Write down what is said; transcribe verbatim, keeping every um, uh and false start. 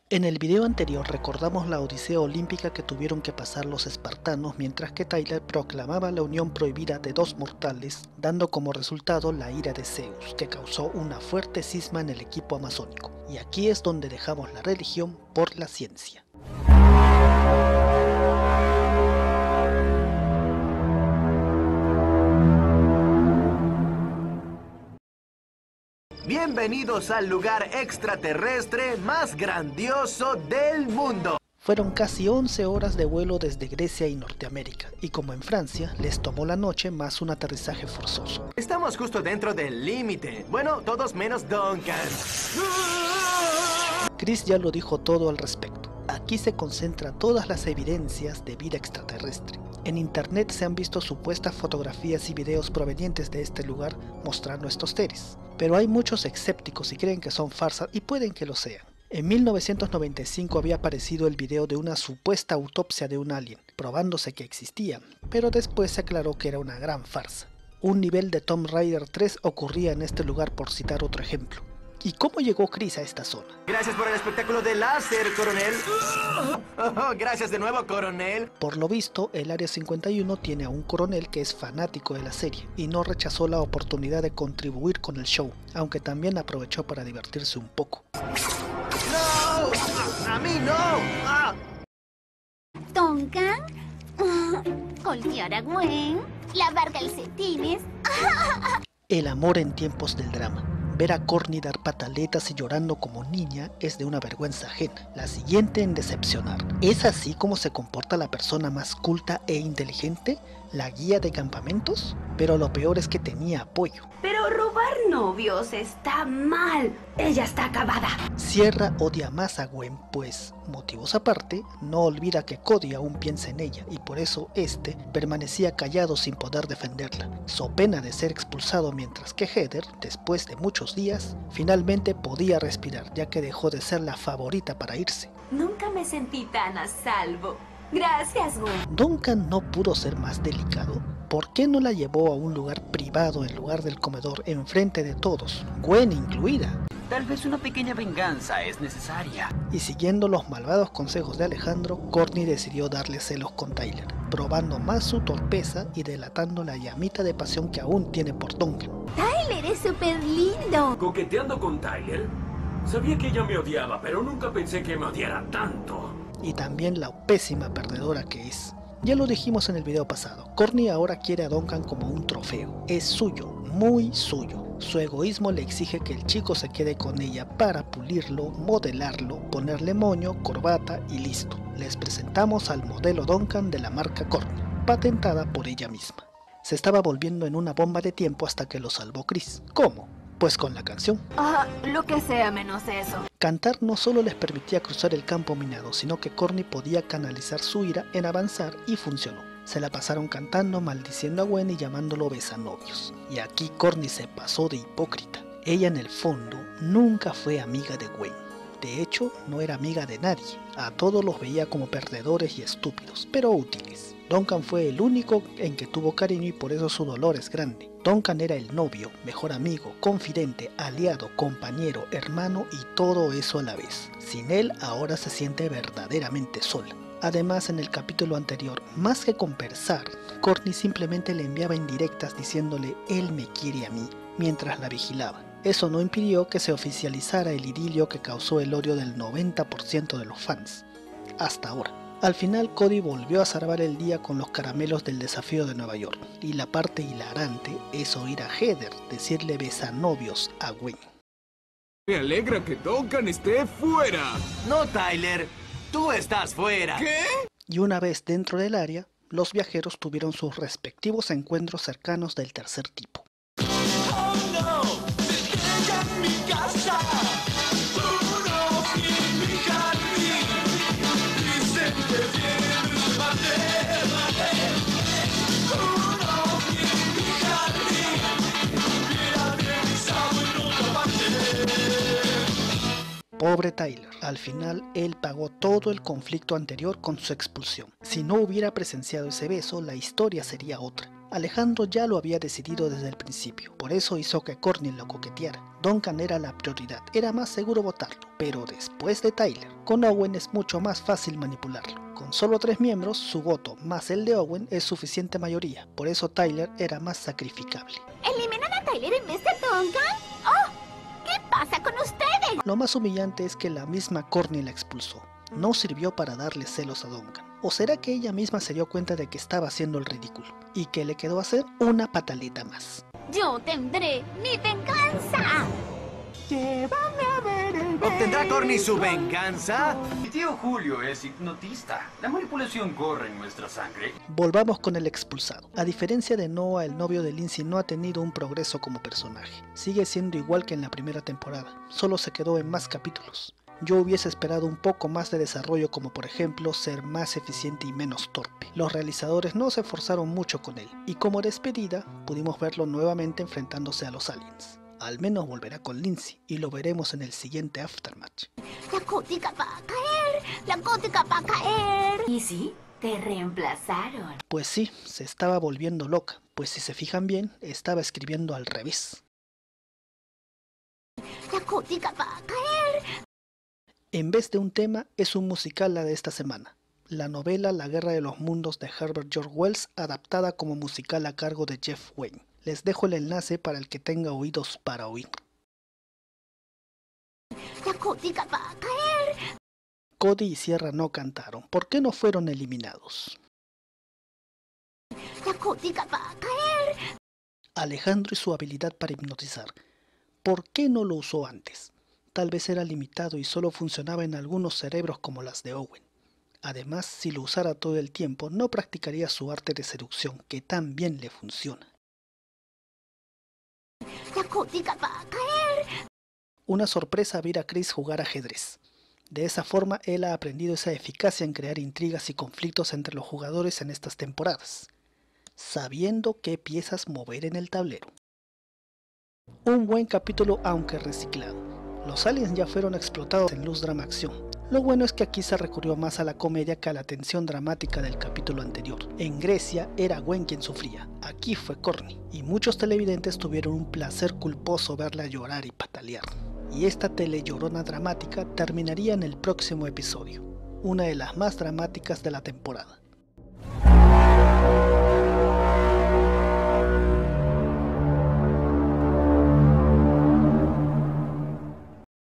En el video anterior recordamos la odisea olímpica que tuvieron que pasar los espartanos mientras que Tyler proclamaba la unión prohibida de dos mortales, dando como resultado la ira de Zeus, que causó una fuerte cisma en el equipo amazónico. Y aquí es donde dejamos la religión por la ciencia. Bienvenidos al lugar extraterrestre más grandioso del mundo. Fueron casi once horas de vuelo desde Grecia y Norteamérica, y como en Francia, les tomó la noche más un aterrizaje forzoso. Estamos justo dentro del límite. Bueno, todos menos Duncan. Chris ya lo dijo todo al respecto. Aquí se concentran todas las evidencias de vida extraterrestre. En internet se han visto supuestas fotografías y videos provenientes de este lugar mostrando estos seres, pero hay muchos escépticos y creen que son farsas y pueden que lo sean. En mil novecientos noventa y cinco había aparecido el video de una supuesta autopsia de un alien, probándose que existía, pero después se aclaró que era una gran farsa. Un nivel de Tomb Raider tres ocurría en este lugar, por citar otro ejemplo. ¿Y cómo llegó Chris a esta zona? Gracias por el espectáculo de láser, coronel. Oh, gracias de nuevo, coronel. Por lo visto, el Área cincuenta y uno tiene a un coronel que es fanático de la serie y no rechazó la oportunidad de contribuir con el show, aunque también aprovechó para divertirse un poco. ¡No! ¡A mí no! ¡Ah! Duncan, golpear a Gwen, lavar calcetines. El amor en tiempos del drama. Ver a Courtney dar pataletas y llorando como niña es de una vergüenza ajena. La siguiente en decepcionar. ¿Es así como se comporta la persona más culta e inteligente? ¿La guía de campamentos? Pero lo peor es que tenía apoyo. Pero robar novios está mal. Ella está acabada. Sierra odia más a Gwen, pues, motivos aparte, no olvida que Cody aún piensa en ella y por eso este permanecía callado sin poder defenderla, so pena de ser expulsado, mientras que Heather, después de muchos días, finalmente podía respirar, ya que dejó de ser la favorita para irse. Nunca me sentí tan a salvo. Gracias, Gwen. Duncan no pudo ser más delicado. ¿Por qué no la llevó a un lugar privado en lugar del comedor enfrente de todos, Gwen incluida? Tal vez una pequeña venganza es necesaria. Y siguiendo los malvados consejos de Alejandro, Courtney decidió darle celos con Tyler, probando más su torpeza y delatando la llamita de pasión que aún tiene por Duncan. Tyler es súper lindo. ¿Coqueteando con Tyler? Sabía que ella me odiaba, pero nunca pensé que me odiara tanto. Y también la pésima perdedora que es. Ya lo dijimos en el video pasado, Courtney ahora quiere a Duncan como un trofeo. Es suyo, muy suyo. Su egoísmo le exige que el chico se quede con ella para pulirlo, modelarlo, ponerle moño, corbata y listo. Les presentamos al modelo Duncan de la marca Courtney, patentada por ella misma. Se estaba volviendo en una bomba de tiempo hasta que lo salvó Chris. ¿Cómo? Pues con la canción. Ah, lo que sea menos eso. Cantar no solo les permitía cruzar el campo minado, sino que Courtney podía canalizar su ira en avanzar y funcionó. Se la pasaron cantando, maldiciendo a Gwen y llamándolo besanovios. Y aquí Courtney se pasó de hipócrita. Ella en el fondo nunca fue amiga de Gwen. De hecho, no era amiga de nadie. A todos los veía como perdedores y estúpidos, pero útiles. Duncan fue el único en que tuvo cariño y por eso su dolor es grande. Duncan era el novio, mejor amigo, confidente, aliado, compañero, hermano y todo eso a la vez. Sin él ahora se siente verdaderamente sola. Además, en el capítulo anterior, más que conversar, Courtney simplemente le enviaba indirectas diciéndole él me quiere a mí, mientras la vigilaba. Eso no impidió que se oficializara el idilio que causó el odio del noventa por ciento de los fans. Hasta ahora. Al final Cody volvió a salvar el día con los caramelos del desafío de Nueva York, y la parte hilarante es oír a Heather decirle besanovios a Gwen. Me alegra que Duncan esté fuera. No, Tyler. Tú estás fuera. ¿Qué? Y una vez dentro del área, los viajeros tuvieron sus respectivos encuentros cercanos del tercer tipo. Oh, no. En mi casa. Pobre Tyler, al final él pagó todo el conflicto anterior con su expulsión. Si no hubiera presenciado ese beso, la historia sería otra. Alejandro ya lo había decidido desde el principio, por eso hizo que Courtney lo coqueteara. Duncan era la prioridad, era más seguro votarlo, pero después de Tyler. Con Owen es mucho más fácil manipularlo. Con solo tres miembros, su voto más el de Owen es suficiente mayoría, por eso Tyler era más sacrificable. ¿Eliminan a Tyler en vez de Duncan? ¡Oh! ¿Qué pasa con ustedes? Lo más humillante es que la misma Courtney la expulsó. No sirvió para darle celos a Duncan. ¿O será que ella misma se dio cuenta de que estaba haciendo el ridículo? ¿Y que le quedó hacer una pataleta más? Yo tendré mi venganza. ¿Obtendrá Courtney su venganza? Mi tío Julio es hipnotista. La manipulación corre en nuestra sangre. Volvamos con el expulsado. A diferencia de Noah, el novio de Lindsay no ha tenido un progreso como personaje. Sigue siendo igual que en la primera temporada, solo se quedó en más capítulos. Yo hubiese esperado un poco más de desarrollo, como por ejemplo ser más eficiente y menos torpe. Los realizadores no se esforzaron mucho con él, y como despedida pudimos verlo nuevamente enfrentándose a los aliens. Al menos volverá con Lindsay, y lo veremos en el siguiente Aftermath. La gótica va a caer, la gótica va a caer. ¿Y sí? Te reemplazaron. Pues sí, se estaba volviendo loca, pues si se fijan bien, estaba escribiendo al revés. La gótica va a caer. En vez de un tema, es un musical la de esta semana. La novela La Guerra de los Mundos de Herbert George Wells, adaptada como musical a cargo de Jeff Wayne. Les dejo el enlace para el que tenga oídos para oír. La gótica va a caer. Cody y Sierra no cantaron. ¿Por qué no fueron eliminados? La gótica va a caer. Alejandro y su habilidad para hipnotizar. ¿Por qué no lo usó antes? Tal vez era limitado y solo funcionaba en algunos cerebros como las de Owen. Además, si lo usara todo el tiempo, no practicaría su arte de seducción, que tan bien le funciona. La gótica va a caer. Una sorpresa ver a Chris jugar ajedrez. De esa forma, él ha aprendido esa eficacia en crear intrigas y conflictos entre los jugadores en estas temporadas, sabiendo qué piezas mover en el tablero. Un buen capítulo, aunque reciclado. Los aliens ya fueron explotados en luz drama acción. Lo bueno es que aquí se recurrió más a la comedia que a la tensión dramática del capítulo anterior. En Grecia era Gwen quien sufría, aquí fue Courtney, y muchos televidentes tuvieron un placer culposo verla llorar y patalear. Y esta telellorona dramática terminaría en el próximo episodio, una de las más dramáticas de la temporada.